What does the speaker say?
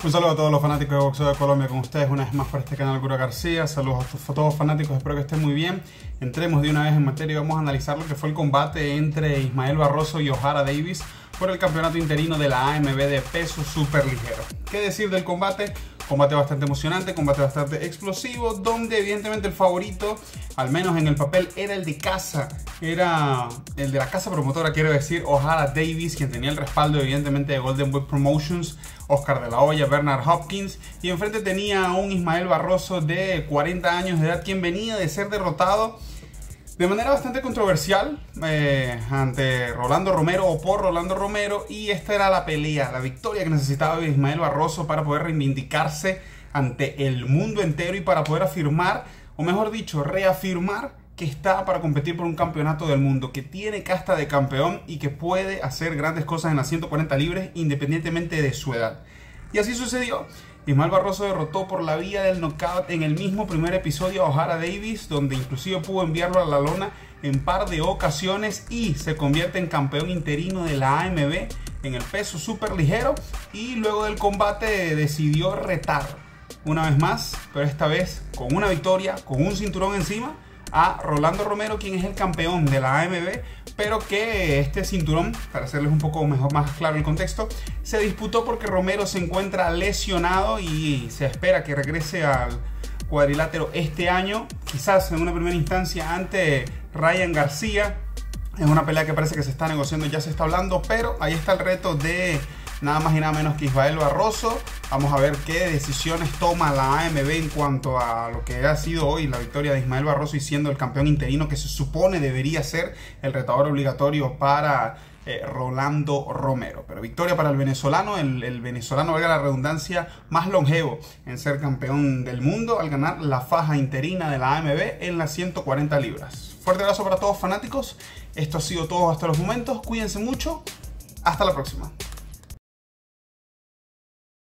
Un saludo a todos los fanáticos de boxeo de Colombia, con ustedes una vez más por este canal Guro García. Saludos a todos los fanáticos, espero que estén muy bien. Entremos de una vez en materia y vamos a analizar lo que fue el combate entre Ismael Barroso y Ojara Davis por el campeonato interino de la AMB de peso super ligero. ¿Qué decir del combate? Combate bastante emocionante, combate bastante explosivo, donde evidentemente el favorito, al menos en el papel, era el de casa, era el de la casa promotora, quiero decir, Ojara Davis, quien tenía el respaldo evidentemente de Golden Boy Promotions, Oscar de la Hoya, Bernard Hopkins, y enfrente tenía a un Ismael Barroso de 40 años de edad, quien venía de ser derrotado de manera bastante controversial ante Rolando Romero o por Rolando Romero, y esta era la pelea, la victoria que necesitaba Ismael Barroso para poder reivindicarse ante el mundo entero y para poder afirmar, o mejor dicho, reafirmar que está para competir por un campeonato del mundo, que tiene casta de campeón y que puede hacer grandes cosas en las 140 libres independientemente de su edad. Y así sucedió. Ismael Barroso derrotó por la vía del knockout en el mismo primer episodio a Ojara Davis, donde inclusive pudo enviarlo a la lona en par de ocasiones y se convierte en campeón interino de la AMB en el peso super ligero. Y luego del combate decidió retar una vez más, pero esta vez con una victoria, con un cinturón encima, a Rolando Romero, quien es el campeón de la AMB, pero que este cinturón, para hacerles un poco más claro el contexto, se disputó porque Romero se encuentra lesionado y se espera que regrese al cuadrilátero este año, quizás en una primera instancia ante Ryan García, en una pelea que parece que se está negociando, ya se está hablando, pero ahí está el reto de nada más y nada menos que Ismael Barroso. Vamos a ver qué decisiones toma la AMB en cuanto a lo que ha sido hoy la victoria de Ismael Barroso y siendo el campeón interino que se supone debería ser el retador obligatorio para Rolando Romero. Pero victoria para el venezolano, el venezolano, valga la redundancia, más longevo en ser campeón del mundo al ganar la faja interina de la AMB en las 140 libras. Fuerte abrazo para todos fanáticos. Esto ha sido todo hasta los momentos. Cuídense mucho. Hasta la próxima.